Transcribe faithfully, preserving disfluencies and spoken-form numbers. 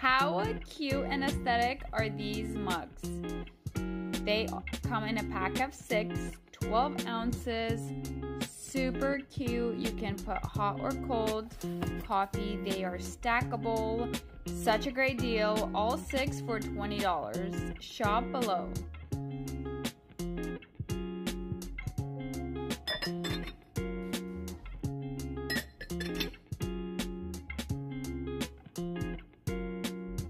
How cute and aesthetic are these mugs? They come in a pack of six, twelve ounces, super cute. You can put hot or cold coffee. They are stackable. Such a great deal. All six for twenty dollars. Shop below.